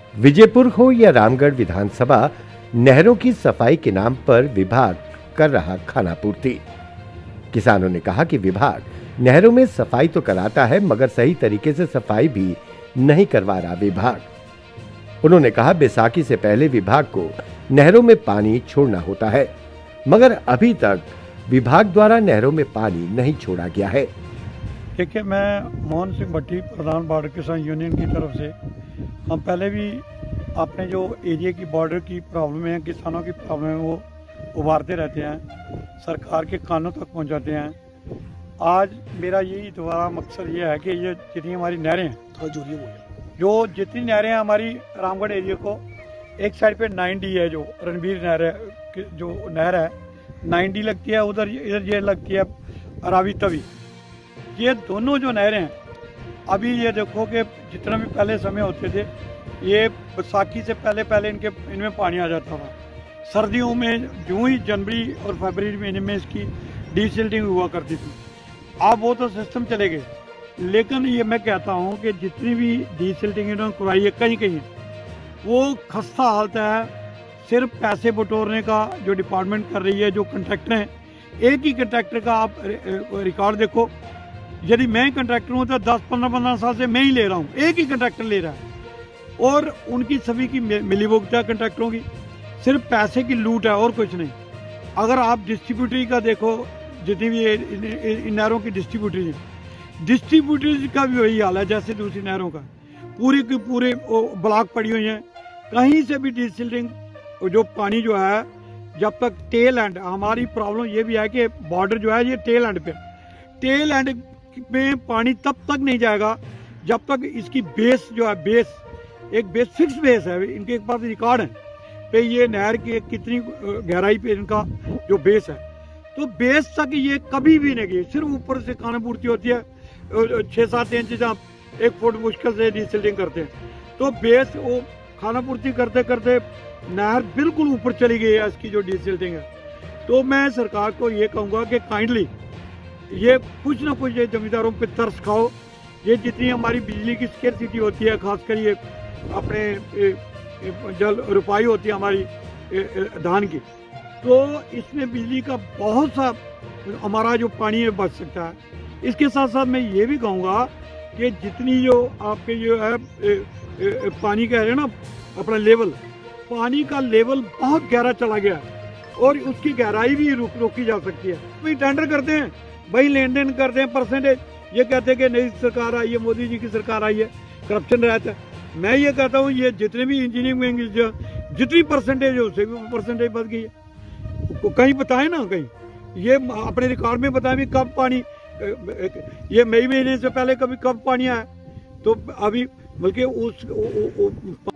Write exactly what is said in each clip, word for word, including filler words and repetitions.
विजयपुर हो या रामगढ़ विधानसभा, नहरों की सफाई के नाम पर विभाग कर रहा खानापूर्ति। किसानों ने कहा कि विभाग नहरों में सफाई तो कराता है मगर सही तरीके से सफाई भी नहीं करवा रहा विभाग। उन्होंने कहा बैसाखी से पहले विभाग को नहरों में पानी छोड़ना होता है मगर अभी तक विभाग द्वारा नहरों में पानी नहीं छोड़ा गया है। देखिए, मैं मोहन सिंह भट्टी, प्रधान बॉर्डर किसान यूनियन की तरफ से, हम पहले भी अपने जो एरिया की बॉर्डर की प्रॉब्लम है, किसानों की प्रॉब्लम है, वो उभारते रहते हैं, सरकार के कानों तक पहुंचाते हैं। आज मेरा यही दोबारा मकसद ये है कि ये जितनी हमारी नहरें हैं, जो जितनी नहरें हैं हमारी रामगढ़ एरिया को, एक साइड पे नाइन डी है, जो रणबीर नहर है, जो नहर है नाइन डी लगती है, उधर इधर ये लगती है रावी तवी। ये दोनों जो नहरें हैं, अभी ये देखो कि जितना भी पहले समय होते थे, ये बैसाखी से पहले पहले इनके इनमें पानी आ जाता था। सर्दियों में यूं ही जनवरी और फरवरी महीने में इसकी डीसिल्टिंग हुआ करती थी। अब वो तो सिस्टम चले गए, लेकिन ये मैं कहता हूँ कि जितनी भी डीसिल्टिंग इन्होंने करवाई है, कहीं कहीं वो खस्ता हालत है। सिर्फ पैसे बटोरने का जो डिपार्टमेंट कर रही है, जो कंट्रैक्टर हैं, एक ही कंट्रैक्टर का आप रिकॉर्ड देखो। यदि मैं कंट्रैक्टर हूँ तो दस पंद्रह पंद्रह साल से मैं ही ले रहा हूँ, एक ही कंट्रैक्टर ले रहा है, और उनकी सभी की मिलीभगत है कंट्रैक्टरों की, सिर्फ पैसे की लूट है और कुछ नहीं। अगर आप डिस्ट्रीब्यूटरी का देखो, जितनी भी इन नहरों की डिस्ट्रीब्यूटरी डिस्ट्रीब्यूटरी का भी वही हाल है जैसे दूसरी नहरों का। पूरी की पूरे ब्लॉक पड़ी हुई हैं, कहीं से भी डिसिल्टिंग जो पानी जो है, जब तक टेल एंड, हमारी प्रॉब्लम ये भी है कि बॉर्डर जो है ये टेल एंड पे, टेल एंड में पानी तब तक नहीं जाएगा जब तक इसकी बेस जो है, बेस एक बेस फिक्स बेस है, इनके पास रिकॉर्ड है पे ये नहर की कितनी गहराई पे इनका जो बेस है, तो बेस तक ये कभी भी नहीं गई। सिर्फ ऊपर से खानापूर्ति होती है, छः सात इंच जहाँ एक फुट मुश्किल से डिसिल्टिंग करते हैं, तो बेस वो खानापूर्ति करते करते नहर बिल्कुल ऊपर चली गई है इसकी जो डिसिल्टिंग है। तो मैं सरकार को ये कहूँगा कि काइंडली ये कुछ ना कुछ ये जमींदारों पे तरस खाओ। ये जितनी हमारी बिजली की स्केर्सिटी होती है, खासकर ये अपने जल रुपाई होती है हमारी धान की, तो इसमें बिजली का बहुत सा हमारा जो पानी है बच सकता है। इसके साथ साथ मैं ये भी कहूँगा कि जितनी जो आपके जो है ए, ए, पानी कह रहे हैं ना, अपना लेवल, पानी का लेवल बहुत गहरा चला गया है और उसकी गहराई भी रोक रोकी जा सकती है। भाई टेंडर करते हैं, भाई लेन देन करते हैं, परसेंटेज ये कहते हैं कि नई सरकार आई है, मोदी जी की सरकार आई है, करप्शन रहता है। मैं ये कहता हूँ ये जितने भी इंजीनियरिंग में जितनी परसेंटेज है उससे भी परसेंटेज बढ़ गई है। कहीं बताए ना, कहीं ये अपने रिकॉर्ड में बताए भी कब पानी, ये मई महीने से पहले कभी कब पानी आया, तो अभी बल्कि उस उ, उ, उ,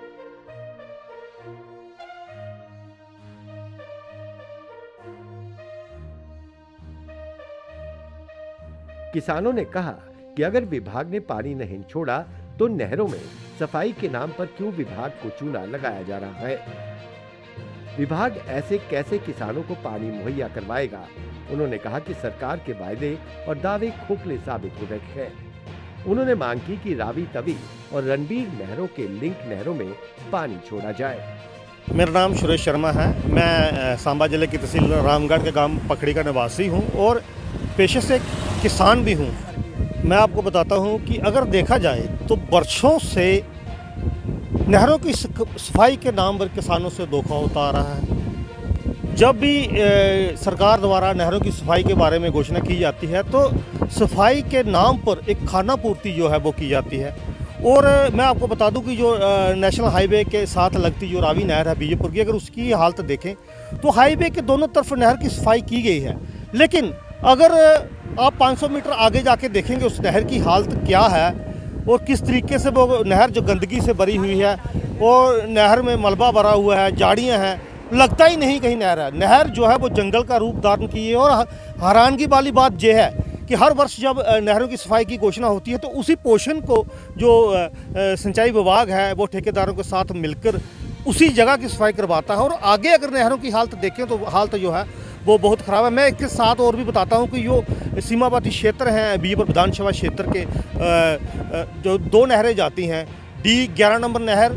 किसानों ने कहा कि अगर विभाग ने पानी नहीं छोड़ा तो नहरों में सफाई के नाम पर क्यों विभाग को चूना लगाया जा रहा है। विभाग ऐसे कैसे किसानों को पानी मुहैया करवाएगा। उन्होंने कहा कि सरकार के वायदे और दावे खोखले साबित हो रहे हैं। उन्होंने मांग की कि रावी तवी और रणबीर नहरों के लिंक नहरों में पानी छोड़ा जाए। मेरा नाम सुरेश शर्मा है। मैं सांबा जिले की तहसील रामगढ़ के गांव पखड़ी का निवासी हूं और पेशे से किसान भी हूं। मैं आपको बताता हूं कि अगर देखा जाए तो वर्षों से नहरों की सफाई के नाम पर किसानों से धोखा होता आ रहा है। जब भी ए, सरकार द्वारा नहरों की सफाई के बारे में घोषणा की जाती है तो सफाई के नाम पर एक खानापूर्ति जो है वो की जाती है। और मैं आपको बता दूं कि जो नेशनल हाईवे के साथ लगती जो रावी नहर है बीजेपुर की, अगर उसकी हालत देखें तो हाईवे के दोनों तरफ नहर की सफाई की गई है, लेकिन अगर आप पाँच सौ मीटर आगे जाके देखेंगे उस नहर की हालत क्या है और किस तरीके से वो नहर जो गंदगी से भरी हुई है और नहर में मलबा भरा हुआ है, झाड़ियाँ हैं, लगता ही नहीं कहीं नहर है। नहर जो है वो जंगल का रूप धारण की है। और हैरानगी वाली बात यह है कि हर वर्ष जब नहरों की सफाई की घोषणा होती है तो उसी पोर्शन को जो सिंचाई विभाग है वो ठेकेदारों के साथ मिलकर उसी जगह की सफाई करवाता है। और आगे अगर नहरों की हालत देखें तो हालत जो है वो बहुत ख़राब है। मैं इसके साथ और भी बताता हूँ कि जो सीमावर्ती क्षेत्र हैं बीजेपुर विधानसभा क्षेत्र के जो दो नहरें जाती हैं, डी ग्यारह नंबर नहर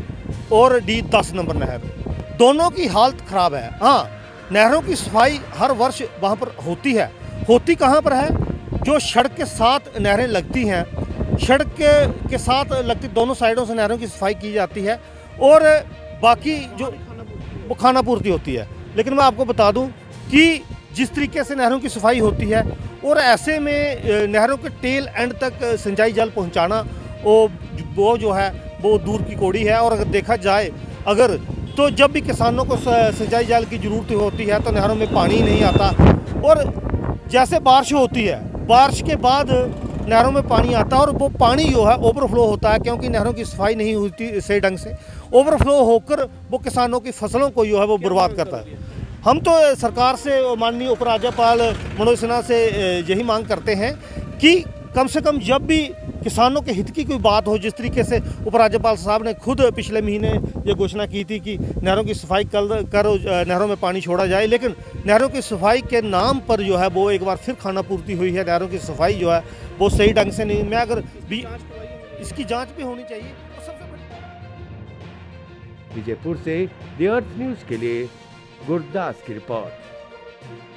और डी दस नंबर नहर, दोनों की हालत ख़राब है। हाँ, नहरों की सफाई हर वर्ष वहाँ पर होती है। होती कहाँ पर है? जो सड़क के साथ नहरें लगती हैं, सड़क के, के साथ लगती दोनों साइडों से नहरों की सफाई की जाती है और बाकी जो वो खाना पूर्ति होती है। लेकिन मैं आपको बता दूं कि जिस तरीके से नहरों की सफाई होती है और ऐसे में नहरों के टेल एंड तक सिंचाई जल पहुंचाना वो वो जो है वो दूर की कौड़ी है। और अगर देखा जाए अगर तो जब भी किसानों को सिंचाई जल की ज़रूरत होती है तो नहरों में पानी नहीं आता, और जैसे बारिश होती है, बारिश के बाद नहरों में पानी आता है और वो पानी जो है ओवरफ्लो होता है, क्योंकि नहरों की सफाई नहीं होती सही ढंग से। ओवरफ्लो होकर वो किसानों की फसलों को जो है वो बर्बाद करता है। हम तो सरकार से, माननीय उपराज्यपाल मनोज सिन्हा से यही मांग करते हैं कि कम से कम जब भी किसानों के हित की कोई बात हो, जिस तरीके से उपराज्यपाल साहब ने खुद पिछले महीने ये घोषणा की थी कि नहरों की सफाई कर कर नहरों में पानी छोड़ा जाए, लेकिन नहरों की सफाई के नाम पर जो है वो एक बार फिर खाना पूर्ति हुई है। नहरों की सफाई जो है वो सही ढंग से नहीं, मैं अगर भी इसकी जांच भी होनी चाहिए तो सबसे बड़ी। विजयपुर से द अर्थ न्यूज़ के लिए गुरदास की रिपोर्ट।